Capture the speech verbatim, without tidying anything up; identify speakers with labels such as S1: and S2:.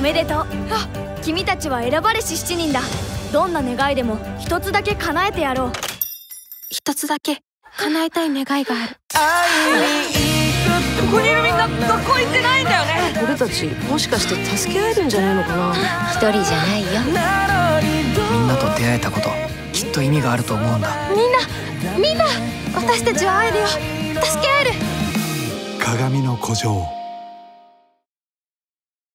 S1: めでとう。君たちは選ばれし七人だ。どんな願いでも一つだけ叶えてやろう。
S2: 一つだけ叶えたい願いがある。
S3: ここにいるみんな学校行ってないんだよね。
S2: 俺たちもしかして助け合えるんじゃないのかな。
S4: 一人じゃないよ。
S5: みんなと出会えたこと、きっと意味があると思うんだ。
S2: みんなみんな私たちは会えるよ。助け合える。
S6: 鏡の古城。